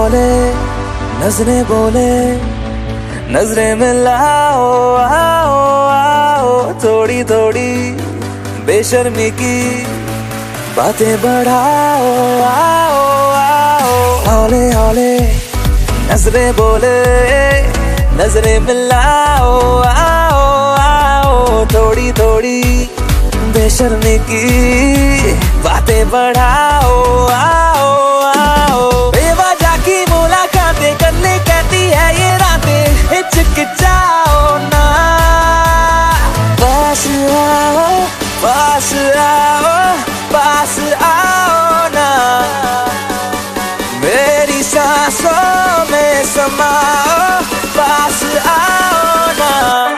हौले नजरें बोले, नजरें मिलाओ, आओ आओ, थोड़ी थोड़ी बेशर्मी की बातें बढ़ाओ, आओ आओ। हौले हौले नजरें बोले, नजरें मिलाओ, आओ आओ, थोड़ी थोड़ी बेशर्मी की बातें बढ़ाओ, आओ आओ। बेवजह की मुलाकातें करने कहती है ये रातें, हिचकिचाओ ना, पास आओ, पास आओ, पास आओ ना, मेरी सांसों में समाओ, पास आओ ना।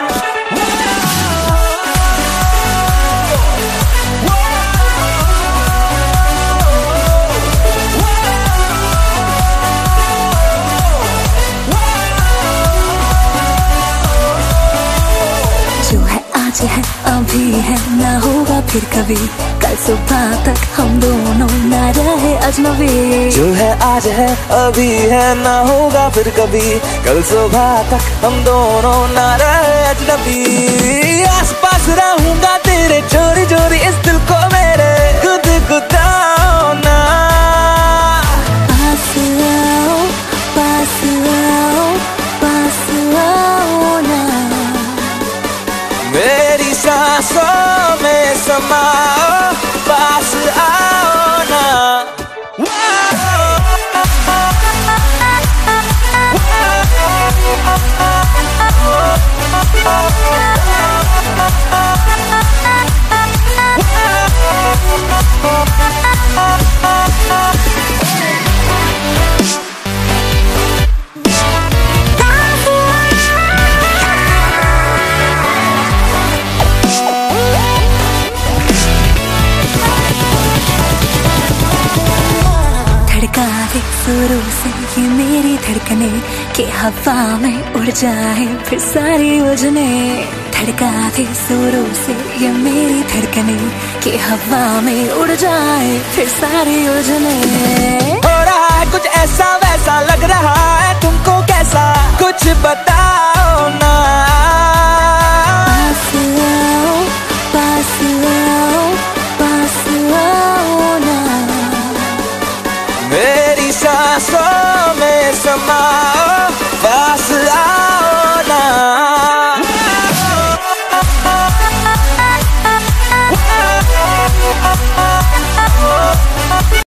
जो है आज है अभी है, ना होगा फिर कभी, कल सुबह तक हम दोनों ना रहे अजनबी। जो है आज है अभी है, ना होगा फिर कभी, कल सुबह तक हम दोनों ना रहे अजनबी। आस पास रहूंगा तेरे चोरी चोरी, इस दिल को मेरे गुदगुदाओ ना, पास आओ, पास आओ, पास आओ ना, मेरी सांसों में समाओ, पास आओ ना। धड़का दे शुरू से ये मेरी धड़कने, कि हवा में उड़ जाए फिर सारी उलझने। धड़का दे शुरू से ये मेरी धड़कने, कि हवा में उड़ जाए फिर सारी उलझने। हो रहा है कुछ ऐसा वैसा, लग रहा है तुमको कैसा, कुछ बताओ ना, पास आओ, पास आओ, पास आओ ना, मेरी सांसों में समाओ,